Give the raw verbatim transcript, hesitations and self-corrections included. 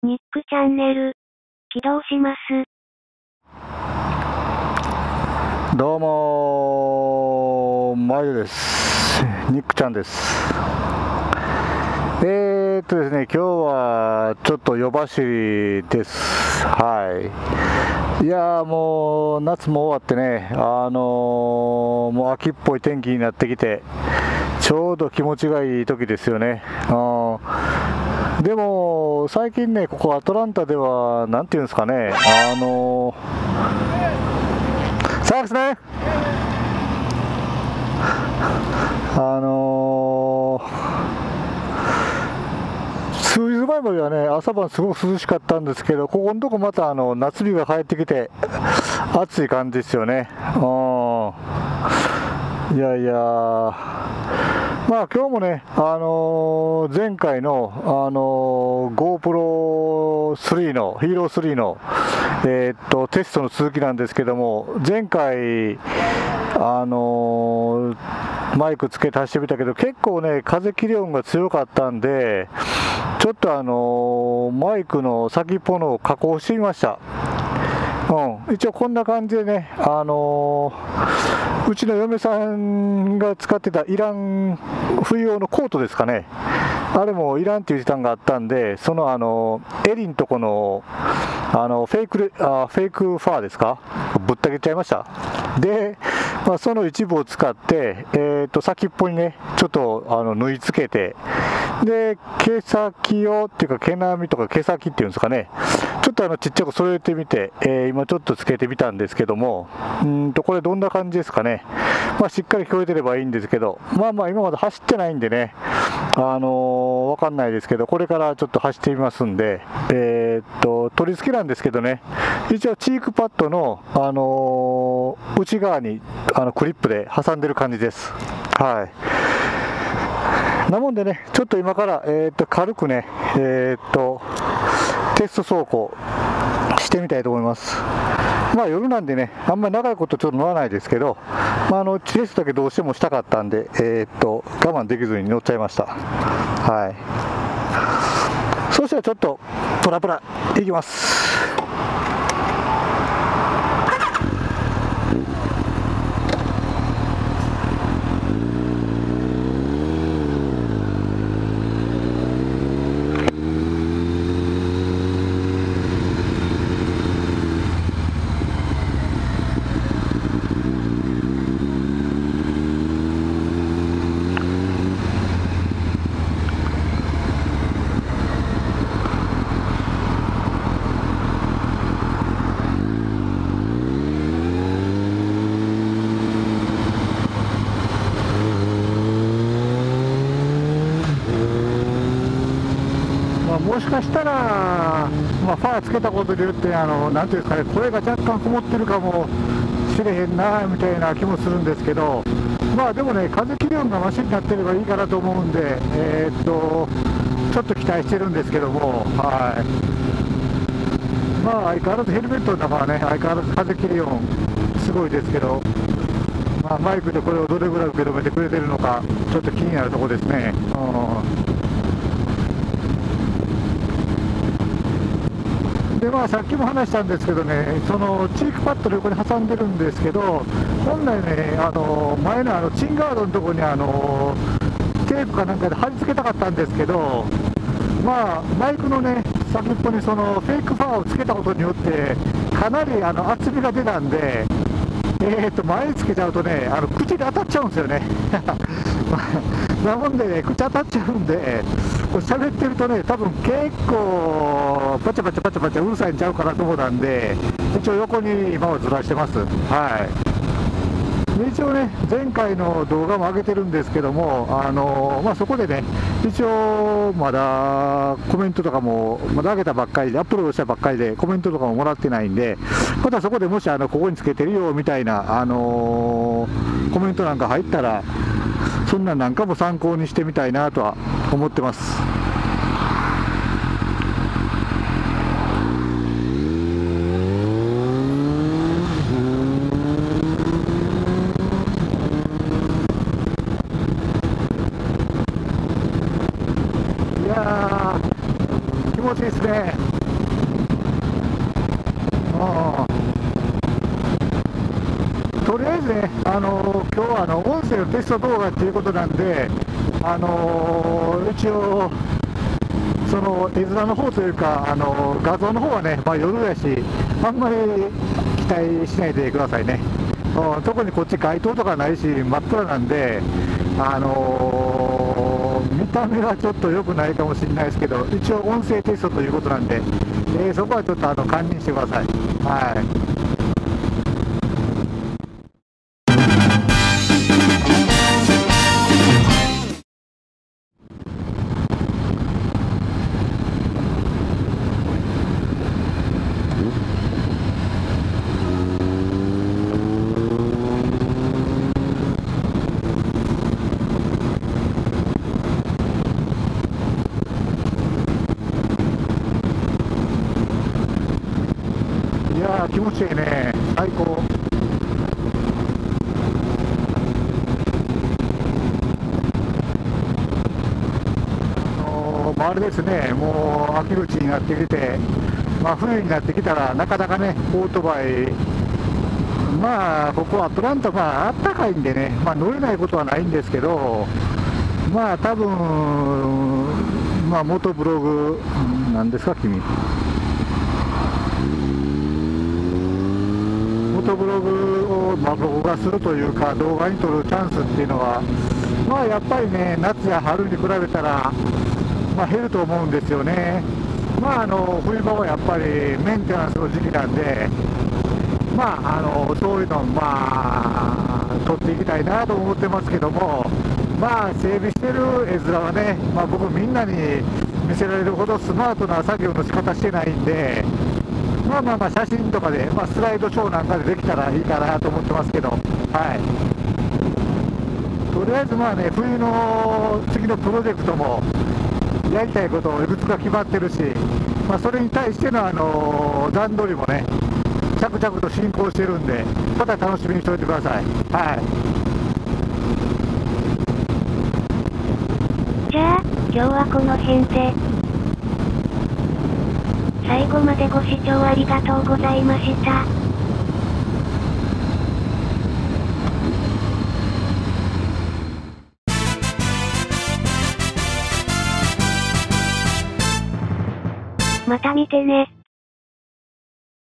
ニックチャンネル、起動します。 どうもー、まゆです。ニックちゃんです。えーっとですね、今日はちょっと夜走りです。はい。いやーもう夏も終わってね、あのー、もう秋っぽい天気になってきて、ちょうど気持ちがいい時ですよね。あでも最近ね、ここアトランタではなんていうんですかね、あのー、サークスね、あのー、数日前まではね、朝晩すごく涼しかったんですけど、ここのとこまたあの夏日が帰ってきて、暑い感じですよね。うん、いやいやまあ今日もね、あのー、前回の、あのー、ゴープロスリー の、ヒーロースリーの、えー、っと、テストの続きなんですけども、前回、あのー、マイクつけて走ってみたけど、結構ね、風切り音が強かったんで、ちょっとあのー、マイクの先っぽのを加工してみました。うん、一応こんな感じでね、あのー、うちの嫁さんが使ってたイラン冬用のコートですかね、あれもイランっていう時間があったんで、そのあの襟んとこのあのフェイクレあフェイクファーですか、ぶった切っちゃいました。で、まあ、その一部を使って、えー、と先っぽにね、ちょっとあの縫い付けて、で毛先をっていうか毛並みとか毛先っていうんですかね、ちょっとあのちっちゃく揃えてみて、えー、今ちょっとつけてみたんですけども、うんとこれどんな感じですかね。まあ、しっかり聞こえてればいいんですけど、まあまあ今まで走ってないんでね、あのー、わかんないですけど、これからちょっと走ってみますんで、えー、っと取り付けなんですけどね、一応チークパッドの、あのー、内側にあのクリップで挟んでる感じです。はい。なもんでね、ちょっと今から、えー、っと軽くね、えー、っとテスト走行してみたいと思います。まあ夜なんでね、あんまり長いことちょっと乗らないですけど、まあ、あのテストだけどうしてもしたかったんで、えー、っと我慢できずに乗っちゃいました。はい。そしたらちょっとプラプラいきます。もしかしたら、まあ、ファーつけたことによって、あのなんていうんですかね、声が若干こもってるかもしれへんなみたいな気もするんですけど、まあでもね、風切り音がマシになってればいいかなと思うんで、えー、っとちょっと期待してるんですけども、はい。まあ相変わらずヘルメットの中はね、相変わらず風切り音すごいですけど、まあ、マイクでこれをどれぐらい受け止めてくれてるのか、ちょっと気になるところですね。うんでまあ、さっきも話したんですけどね、そのチークパッドの横に挟んでるんですけど、本来ね、あの前のあのチンガードのところにあのテープかなんかで貼り付けたかったんですけど、まあ、マイクのね、先っぽにそのフェイクファーをつけたことによって、かなりあの厚みが出たんで、えー、と前につけちゃうとね、あの口に当たっちゃうんですよね。なもんでね、口当たっちゃうんで、喋ってるとね、多分結構、パチャパチャパチャパチャうるさいんちゃうかなと思ったんで、一応横に今はずらしてます。はい。で一応ね、前回の動画も上げてるんですけども、あのまあ、そこでね、一応まだコメントとかも、まだ上げたばっかりで、アップロードしたばっかりで、コメントとかももらってないんで、またそこでもしあのここにつけてるよみたいな、あのー、コメントなんか入ったら、そんなんなんかも参考にしてみたいなとは思ってます。いやー、気持ちいいですね。 とりあえずね、あの今日はあの音声のテスト動画っていうことなんで、あの一応、その絵面の方というか、あの画像の方はね、まあ、夜やし、あんまり期待しないでくださいね。うん、特にこっち街灯とかないし、真っ暗なんで、あのー、見た目はちょっと良くないかもしれないですけど、一応音声テストということなんで、えー、そこはちょっとあの堪忍してください。はい。いやー、気持ちいいね、最高。あのー、まあ、あれですね、もう秋口になってきて、まあ、冬になってきたら、なかなかね、オートバイ、まあ、ここアトランタ、まあ、あったかいんでね、まあ、乗れないことはないんですけど、まあ、多分まあ、元ブログ、なんですか、君。元ブログを、まあ、録画するというか、動画に撮るチャンスっていうのは、まあ、やっぱりね、夏や春に比べたら、まあ、減ると思うんですよね。まあ、あの冬場はやっぱりメンテナンスの時期なんで、まあ、あのそういうのを、まあ、撮っていきたいなと思ってますけども、まあ、整備してる絵面はね、まあ、僕、みんなに見せられるほどスマートな作業の仕方してないんで、まあまあまあ、写真とかで、まあ、スライドショーなんかでできたらいいかなと思ってますけど、はい。とりあえずまあね、冬の次のプロジェクトもやりたいことをいくつか決まってるし、まあ、それに対しての、あの段取りもね、着々と進行してるんで、また楽しみにしておいてください。はい。 じゃあ、今日はこの辺で。最後までご視聴ありがとうございました。また見てね。